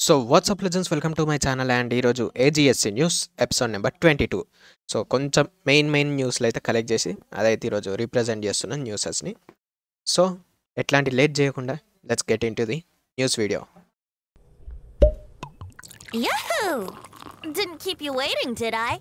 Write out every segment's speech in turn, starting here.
So WhatsApp legends welcome to my channel and ఈరోజు AGSC news episode number 22. So కొంచెం main న్యూస్లు అయితే collect చేసి అదైతే ఈరోజు రీప్రజెంట్ చేస్తున్నాను న్యూసెస్ని. సో ఎట్లాంటి లేట్ చేయకుండా let's get into the news video. Yahoo! Didn't keep you waiting, did I?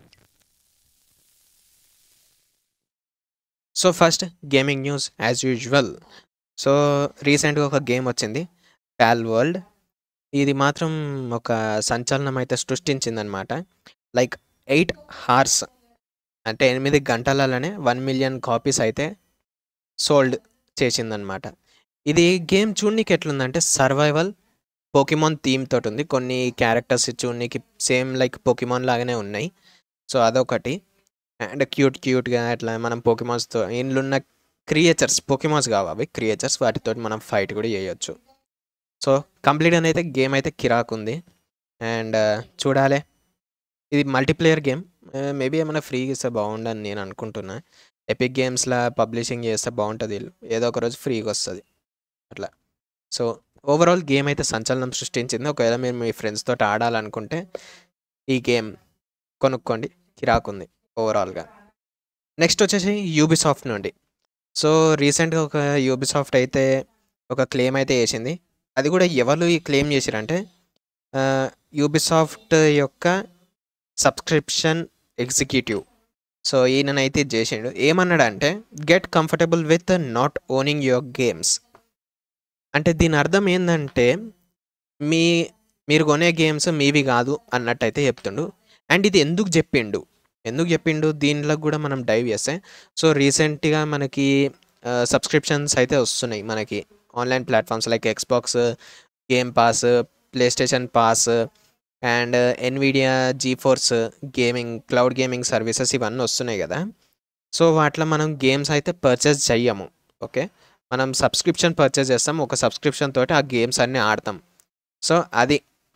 So first gaming news as usual. So రీసెంట్గా ఒక గేమ్ వచ్చింది, పాల్ వరల్డ్. ఇది మాత్రం ఒక సంచలనం అయితే సృష్టించిందనమాట. లైక్ 8 hours అంటే 8 గంటలలోనే 1 million కాపీస్ అయితే సోల్డ్ చేసిందనమాట. ఇది గేమ్ చూడనీకి ఎట్లుందంటే సర్వైవల్ పోకిమాన్ థీమ్ తోటి ఉంది. కొన్ని క్యారెక్టర్స్ చూడనీకి సేమ్ లైక్ పోకిమాన్ లాగానే ఉన్నాయి. సో అదొకటి. అండ్ క్యూట్గా అట్లా మనం పోకిమాన్స్తో ఇండ్లున్న క్రియేచర్స్, పోకిమాన్స్ కావు అవి క్రియేచర్స్, వాటితో మనం ఫైట్ కూడా చేయొచ్చు. సో కంప్లీట్ అయితే గేమ్ అయితే కిరాక్ ఉంది అండ్ చూడాలి. ఇది మల్టీప్లేయర్ గేమ్. మేబీ ఏమైనా ఫ్రీగా ఇస్తే బాగుండని నేను అనుకుంటున్నా. ఎపిక్ గేమ్స్లా పబ్లిషింగ్ చేస్తే బాగుంటుంది, ఏదో ఒక రోజు ఫ్రీగా వస్తుంది అట్లా. సో ఓవరాల్ గేమ్ అయితే సంచలనం సృష్టించింది. ఒకవేళ మీరు మీ ఫ్రెండ్స్ తోటి ఆడాలనుకుంటే ఈ గేమ్ కొనుక్కోండి, కిరాక్ ఉంది ఓవరాల్గా. నెక్స్ట్ వచ్చేసి యూబీసాఫ్ట్ నుండి. సో రీసెంట్గా ఒక యూబీసాఫ్ట్ అయితే ఒక క్లెయిమ్ అయితే వేసింది. అది కూడా ఎవరు ఈ క్లెయిమ్ చేశారంటే యూబీసాఫ్ట్ యొక్క సబ్స్క్రిప్షన్ ఎగ్జిక్యూటివ్. సో ఈయననైతే చేసిండు. ఏమన్నాడంటే get comfortable with not owning your games. అంటే దీని అర్థం ఏంటంటే మీరు కొనే గేమ్స్ మీవి కాదు అన్నట్టయితే చెప్తుండు. అండ్ ఇది ఎందుకు చెప్పిండు దీనిలో కూడా మనం డైవ్ చేస్తే. సో రీసెంట్గా మనకి సబ్స్క్రిప్షన్స్ అయితే వస్తున్నాయి మనకి online platforms like Xbox game pass, PlayStation pass and Nvidia GeForce gaming, cloud gaming services ఇవన్నీ వస్తున్నాయి కదా. సో వాటిలో మనం గేమ్స్ అయితే పర్చేస్ చెయ్యము. ఓకే, మనం సబ్స్క్రిప్షన్ పర్చేస్ చేస్తాం. ఒక సబ్స్క్రిప్షన్ తోటి ఆ గేమ్స్ అన్నీ ఆడతాం. సో అది.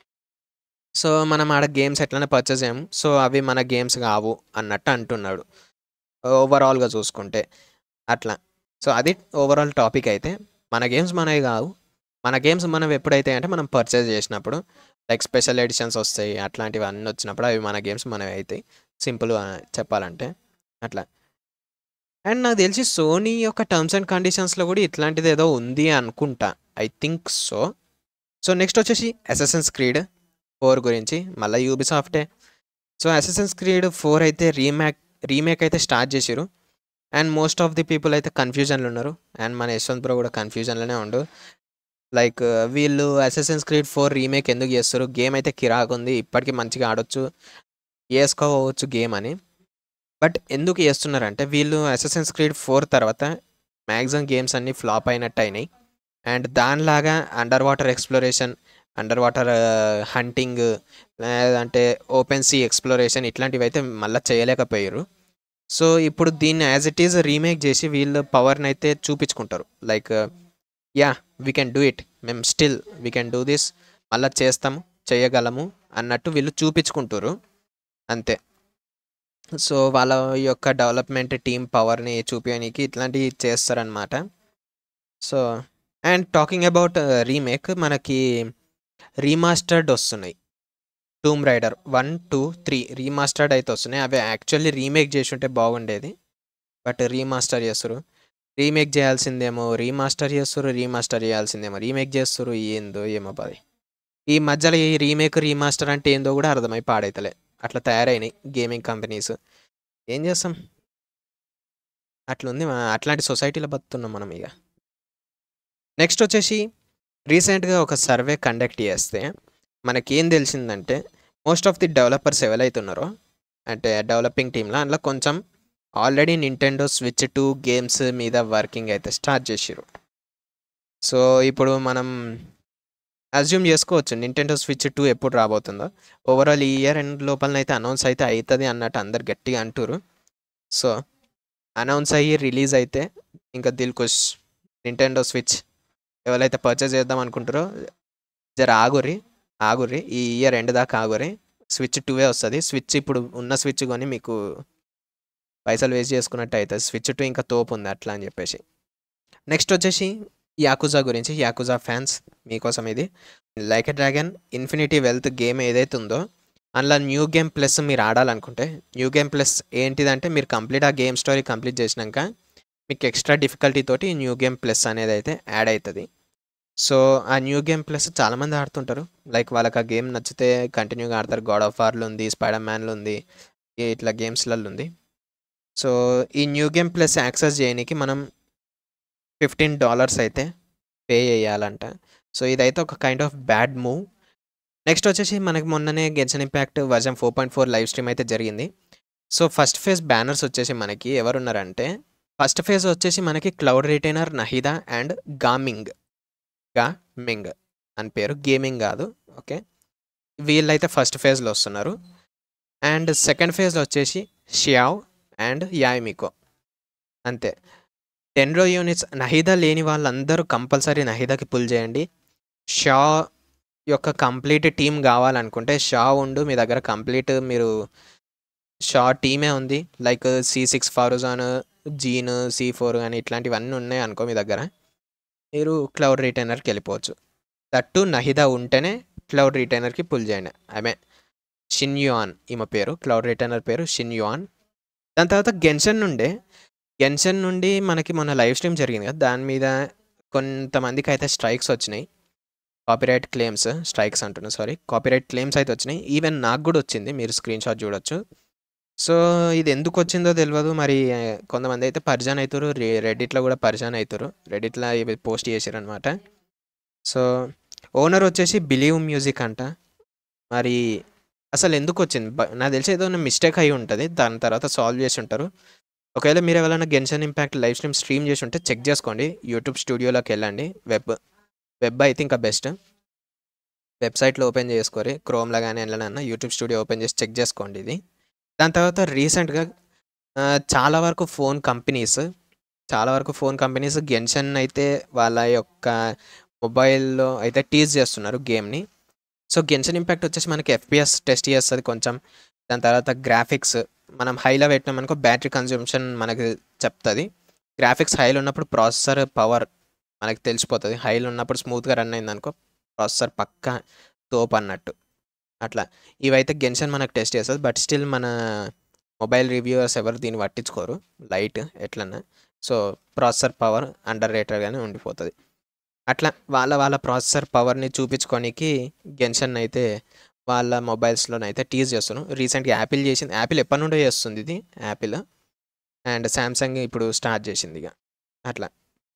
సో మనం ఆడ గేమ్స్ ఎట్లనే పర్చేస్ చేయము. సో అవి మన గేమ్స్ కావు అన్నట్టు అంటున్నాడు ఓవరాల్గా చూసుకుంటే అట్లా. సో అది ఓవరాల్ టాపిక్. అయితే మన గేమ్స్ మనవి కావు. మన గేమ్స్ మనం ఎప్పుడైతే అంటే మనం పర్చేస్ చేసినప్పుడు లైక్ స్పెషల్ ఎడిషన్స్ వస్తాయి, అట్లాంటివి అన్నీ వచ్చినప్పుడు అవి మన గేమ్స్ మనవి అవుతాయి. సింపుల్గా చెప్పాలంటే అట్లా. అండ్ నాకు తెలిసి సోనీ యొక్క టర్మ్స్ అండ్ కండిషన్స్లో కూడా ఇట్లాంటిది ఏదో ఉంది అనుకుంటా, I think so. So next వచ్చేసి అసాసిన్స్ క్రీడ్ 4 గురించి, మళ్ళీ యూబీసాఫ్టే. సో అసాసిన్స్ క్రీడ్ 4 అయితే రీమేక్ అయితే స్టార్ట్ చేసిరు. And most of the people అయితే కన్ఫ్యూజన్లో ఉన్నారు. అండ్ మన యశ్వంత్ బ్రో కూడా కన్ఫ్యూజన్లోనే ఉండు. లైక్ వీళ్ళు అసాసిన్స్ క్రీడ్ 4 రీమేక్ ఎందుకు చేస్తారు, గేమ్ అయితే కిరాక్ ఉంది, ఇప్పటికీ మంచిగా ఆడొచ్చు, వేసుకోవచ్చు గేమ్ అని. బట్ ఎందుకు చేస్తున్నారంటే వీళ్ళు అసాసిన్స్ క్రీడ్ 4 తర్వాత మ్యాక్సిమం గేమ్స్ అన్నీ ఫ్లాప్ అయినట్టు అయినాయి. అండ్ దానిలాగా under water exploration, under water hunting, లేదంటే ఓపెన్ సీ ఎక్స్ప్లోరేషన్ ఇట్లాంటివి అయితే మళ్ళీ చేయలేకపోయారు. సో ఇప్పుడు దీన్ని యాజ్ ఇట్ ఈజ్ రీమేక్ చేసి వీళ్ళు పవర్ని అయితే చూపించుకుంటారు. Like ya we can do it, మేము still we can do this, మళ్ళీ చేస్తాము, చేయగలము అన్నట్టు వీళ్ళు చూపించుకుంటారు అంతే. సో వాళ్ళ యొక్క డెవలప్మెంట్ టీం పవర్ని చూపించడానికి ఇట్లాంటివి చేస్తారనమాట. So and talking about remake, మనకి రీమాస్టర్డ్ వస్తున్నాయి. టూమ్ రైడర్ 1, 2, 3 రీమాస్టర్డ్ అయితే వస్తున్నాయి. అవి యాక్చువల్లీ రీమేక్ చేసి ఉంటే బాగుండేది, బట్ రీమాస్టర్ చేస్తారు. రీమేక్ చేయాల్సిందేమో రీమాస్టర్ చేయాల్సిందేమో రీమేక్ చేస్తారు. ఏందో ఏమో పది ఈ మధ్యలో ఈ రీమాస్టర్ అంటే ఏందో కూడా అర్థమై పాడైతలే. అట్లా తయారైనాయి గేమింగ్ కంపెనీస్. ఏం చేస్తాం, అట్లుంది. అట్లాంటి సొసైటీలో బతుకుతున్నాం మనం ఇక. నెక్స్ట్ వచ్చేసి రీసెంట్గా ఒక సర్వే కండక్ట్ చేస్తే మనకేం తెలిసిందంటే మోస్ట్ ఆఫ్ ది డెవలపర్స్ ఎవరైతే ఉన్నారో అంటే డెవలపింగ్ టీంలో అందులో కొంచెం ఆల్రెడీ నింటెండో స్విచ్ 2 గేమ్స్ మీద వర్కింగ్ అయితే స్టార్ట్ చేసారు. సో ఇప్పుడు మనం అజ్యూమ్ చేసుకోవచ్చు నింటెండో స్విచ్ 2 ఎప్పుడు రాబోతుందో. ఓవరాల్ ఈ ఇయర్ ఎండ్ లోపలనైతే అనౌన్స్ అయితే అవుతుంది అన్నట్టు అందరు గట్టిగా అంటారు. సో అనౌన్స్ అయ్యి రిలీజ్ అయితే ఇంకా దిల్కుష్ నింటెండో స్విచ్ ఎవరైతే పర్చేస్ చేద్దాం అనుకుంటారో జర ఆగుర్రి ఈ ఇయర్ ఎండ్ దాకా ఆగుర్రి. స్విచ్ 2 వస్తుంది. స్విచ్ ఇప్పుడు ఉన్న స్విచ్ కొని మీకు పైసలు వేస్ట్ చేసుకున్నట్టు అవుతుంది. స్విచ్ 2 ఇంకా తోపు ఉంది అట్లా అని చెప్పేసి. నెక్స్ట్ వచ్చేసి యాకుజా గురించి. యాకుజా ఫ్యాన్స్ మీకోసం ఇది. Like a Dragon Infinity Wealth game ఏదైతే ఉందో అందులో న్యూ గేమ్ ప్లస్ మీరు ఆడాలనుకుంటే న్యూ గేమ్ ప్లస్ ఏంటిదంటే మీరు కంప్లీట్ ఆ గేమ్ స్టోరీ కంప్లీట్ చేసినాక మీకు ఎక్స్ట్రా డిఫికల్టీ తోటి న్యూ గేమ్ ప్లస్ అనేది అయితే యాడ్ అవుతుంది. సో ఆ న్యూ గేమ్ ప్లస్ చాలామంది ఆడుతుంటారు. లైక్ వాళ్ళకి ఆ గేమ్ నచ్చితే కంటిన్యూగా ఆడతారు. గాడ్ ఆఫ్ వార్లో ఉంది, స్పైడర్ మ్యాన్లో ఉంది, ఇట్లా గేమ్స్లలో ఉంది. సో ఈ న్యూ గేమ్ ప్లస్ యాక్సెస్ చేయడానికి మనం $15 అయితే పే చేయాలంట. సో ఇదైతే ఒక kind of bad move. Next వచ్చేసి మనకి మొన్ననే Genshin Impact version 4.4 live stream అయితే జరిగింది. సో ఫస్ట్ ఫేజ్ బ్యానర్స్ వచ్చేసి మనకి ఎవరున్నారంటే ఫస్ట్ ఫేజ్ వచ్చేసి మనకి cloud retainer, Nahida and Gaming అని పేరు, గేమింగ్ కాదు. ఓకే, వీళ్ళైతే ఫస్ట్ ఫేజ్లో వస్తున్నారు. అండ్ సెకండ్ ఫేజ్లో వచ్చేసి షియావ్ అండ్ యామికో. అంతే 10 యూనిట్స్. నహిదా లేని వాళ్ళందరూ కంపల్సరీ నహిదాకి పుల్ చేయండి. షా యొక్క కంప్లీట్ టీం కావాలనుకుంటే షా ఉండు మీ దగ్గర, కంప్లీట్ మీరు షా టీమే ఉంది. లైక్ C6 ఫారుజాన్, జీన్, C4 కానీ ఇట్లాంటివన్నీ ఉన్నాయి అనుకో మీ దగ్గర, మీరు క్లౌడ్ రిటైనర్కి వెళ్ళిపోవచ్చు. దట్టు నహిదా ఉంటేనే క్లౌడ్ రిటైనర్కి పుల్ చేయండి. ఆమె షిన్యుయాన్, ఈమె పేరు, క్లౌడ్ రిటైనర్ పేరు షిన్యుయాన్. దాని తర్వాత గెన్షన్ నుండి మనకి మొన్న లైవ్ స్ట్రీమ్ జరిగింది కదా, దాని మీద కొంతమందికి అయితే స్ట్రైక్స్ వచ్చినాయి. కాపీరైట్ క్లెయిమ్స్ అయితే వచ్చినాయి. ఈవెన్ నాకు కూడా వచ్చింది, మీరు స్క్రీన్ షాట్ చూడొచ్చు. సో ఇది ఎందుకు వచ్చిందో తెలియదు. మరి కొంతమంది అయితే పరిజాన్ అవుతారు, రెడిట్లో కూడా పరిజాన్ అవుతారు. రెడిట్లో ఇవి పోస్ట్ చేశారు అనమాట. సో ఓనర్ వచ్చేసి బిలీవ్ మ్యూజిక్ అంట. మరి అసలు ఎందుకు వచ్చింది నాకు తెలిసి ఏదో మిస్టేక్ అయి ఉంటుంది, దాని తర్వాత సాల్వ్ చేసి ఉంటారు. ఒకవేళ మీరు ఎవరైనా గెన్షన్ ఇంపాక్ట్ లైవ్ స్ట్రీమ్ చేసి ఉంటే చెక్ చేసుకోండి. యూట్యూబ్ స్టూడియోలోకి వెళ్ళండి. వెబ్ అయితే ఇంకా బెస్ట్. వెబ్సైట్లో ఓపెన్ చేసుకోరి, క్రోమ్లో కానీ వెళ్ళనన్నా యూట్యూబ్ స్టూడియో ఓపెన్ చేసి చెక్ చేసుకోండి ఇది. దాని తర్వాత రీసెంట్గా చాలా వరకు ఫోన్ కంపెనీస్ గెన్షన్ అయితే వాళ్ళ యొక్క మొబైల్లో అయితే టీజ్ చేస్తున్నారు గేమ్ని. సో గెన్షన్ ఇంపాక్ట్ వచ్చేసి మనకి FPS టెస్ట్ చేస్తుంది కొంచెం. దాని తర్వాత గ్రాఫిక్స్ మనం హైలో పెట్టినామనుకో బ్యాటరీ కన్జ్యూమ్షన్ మనకి చెప్తుంది. గ్రాఫిక్స్ హైలో ఉన్నప్పుడు ప్రాసెసర్ పవర్ మనకి తెలిసిపోతుంది. హైలో ఉన్నప్పుడు స్మూత్గా రన్ అయిందనుకో ప్రాసెసర్ పక్కా తోపు అన్నట్టు. అట్లా ఇవైతే గెన్షన్ మనకు టెస్ట్ చేస్తుంది. బట్ స్టిల్ మన మొబైల్ రివ్యూవర్స్ ఎవరు దీన్ని పట్టించుకోరు, లైట్ ఎట్లన్నా. సో ప్రాసెసర్ పవర్ అండర్ రేటెడ్గానే ఉండిపోతుంది. అట్లా వాళ్ళ ప్రాసెసర్ పవర్ని చూపించుకోనికి గెన్షన్ అయితే వాళ్ళ మొబైల్స్లోనైతే టీజ్ చేస్తున్నాను. రీసెంట్గా యాపిల్ చేసింది, యాపిల్ ఎప్పటి నుండో చేస్తుంది ఇది, యాపిల్ అండ్ శాంసంగ్ ఇప్పుడు స్టార్ట్ చేసింది ఇక. అట్లా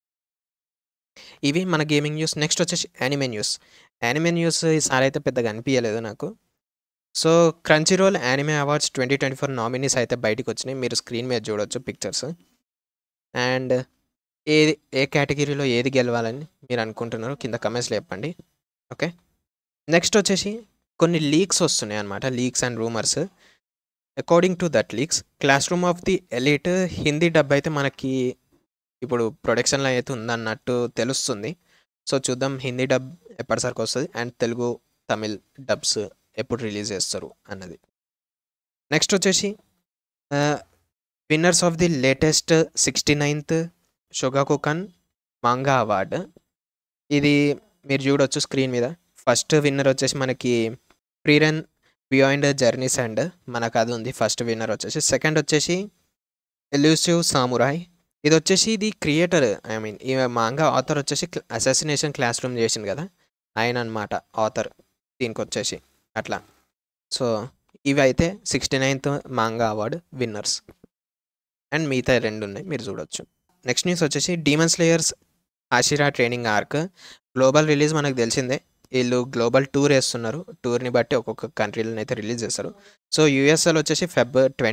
ఇవి మన గేమింగ్ న్యూస్. నెక్స్ట్ వచ్చేసి యానిమే న్యూస్ ఈసారి అయితే పెద్దగా అనిపించలేదు నాకు. So Crunchyroll anime awards 2024 nominees అయితే బయటకు వచ్చినాయి, మీరు స్క్రీన్ మీద చూడవచ్చు పిక్చర్స్. అండ్ ఏ కేటగిరీలో ఏది గెలవాలని మీరు అనుకుంటున్నారో కింద కమెంట్స్లో చెప్పండి. ఓకే, నెక్స్ట్ వచ్చేసి కొన్ని లీక్స్ వస్తున్నాయి అనమాట, leaks and rumours. According to that leaks, classroom of the elite Hindi dub అయితే మనకి ఇప్పుడు ప్రొడక్షన్లో అయితే ఉందన్నట్టు తెలుస్తుంది. సో చూద్దాం హిందీ డబ్ ఎప్పటిసరికి వస్తుంది అండ్ తెలుగు తమిళ్ డబ్స్ ఎప్పుడు రిలీజ్ చేస్తారు అన్నది. నెక్స్ట్ వచ్చేసి winners of the latest 69th Shogakukan manga award. ఇది మీరు చూడొచ్చు స్క్రీన్ మీద. ఫస్ట్ విన్నర్ వచ్చేసి మనకి ప్రీరన్ బియాండ్ జర్నీస్ అండ్ మనకు అది ఉంది ఫస్ట్ విన్నర్ వచ్చేసి. సెకండ్ వచ్చేసి ఎల్యూసివ్ సామురాయ్. ఇది వచ్చేసి ఇది క్రియేటర్, ఈ మాంగా ఆథర్ వచ్చేసి అసాసినేషన్ క్లాస్ రూమ్ చేసింది కదా ఆయన అనమాట ఆథర్ దీనికి వచ్చేసి అట్లా. సో ఇవి అయితే 69th manga award winners and మిగతా 2 ఉన్నాయి మీరు చూడొచ్చు. నెక్స్ట్ న్యూస్ వచ్చేసి demon slayers Hashira training arc global release మనకు తెలిసిందే. వీళ్ళు గ్లోబల్ టూర్ వేస్తున్నారు, టూర్ని బట్టి ఒక్కొక్క కంట్రీలను అయితే రిలీజ్ చేస్తారు. సో యూఎస్ఏలో వచ్చేసి Feb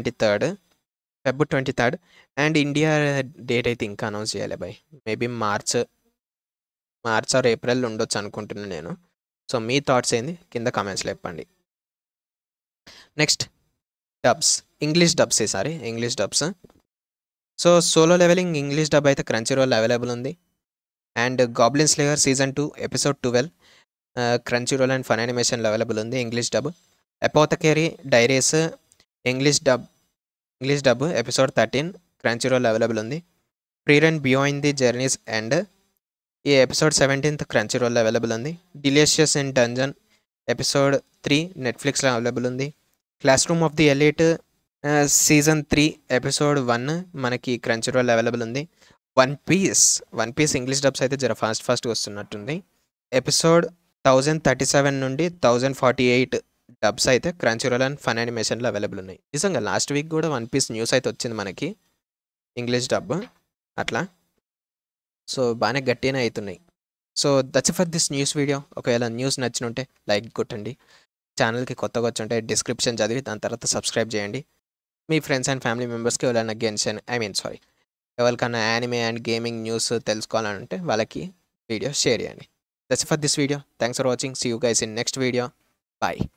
23rd and India date అయితే ఇంకా అనౌన్స్ చేయాలి by, maybe March or April ఉండొచ్చు అనుకుంటున్నాను నేను. సో మీ థాట్స్ ఏంది కింద కామెంట్స్లో చెప్పండి. Next dubs, English dubs. So solo leveling English dub అయితే క్రంచీరోల్ అవైలబుల్ ఉంది. And goblin slayer season 2 episode 12 Crunchyroll and fun యానిమేషన్లో అవైలబుల్ ఉంది English dub. Apothecary diaries English dub episode 13 Crunchyroll available ఉంది. Frieren beyond the journeys and ఈ episode 17th క్రంచీ రోల్లో available ఉంది. Delicious in dungeon episode 3 నెట్ఫ్లిక్స్లో available ఉంది. Classroom of the elite season 3 episode 1 మనకి క్రంచీ రోల్ అవైలబుల్ ఉంది. One piece English dubs అయితే జర ఫాస్ట్గా వస్తున్నట్టుంది. ఎపిసోడ్ 1037 నుండి 1048 డబ్స్ అయితే క్రంచీ రోల్ అండ్ ఫన్ యానిమేషన్లో అవైలబుల్ ఉన్నాయి. నిజంగా లాస్ట్ వీక్ కూడా వన్ పీస్ న్యూస్ అయితే వచ్చింది మనకి ఇంగ్లీష్ డబ్ అట్లా. సో బాగానే గట్టిగానే అవుతున్నాయి. So that's for this news video. ఒకవేళ న్యూస్ నచ్చినుంటే లైక్ కొట్టండి. ఛానల్కి కొత్తగా వచ్చుంటే డిస్క్రిప్షన్ చదివి దాని తర్వాత సబ్స్క్రైబ్ చేయండి. మీ ఫ్రెండ్స్ అండ్ ఫ్యామిలీ మెంబర్స్కి ఎవరైనా ఎవరికైనా యానిమే అండ్ గేమింగ్ న్యూస్ తెలుసుకోవాలంటే వాళ్ళకి వీడియో షేర్ చేయండి. That's for this video. Thanks for watching. See you guys in next video. Bye.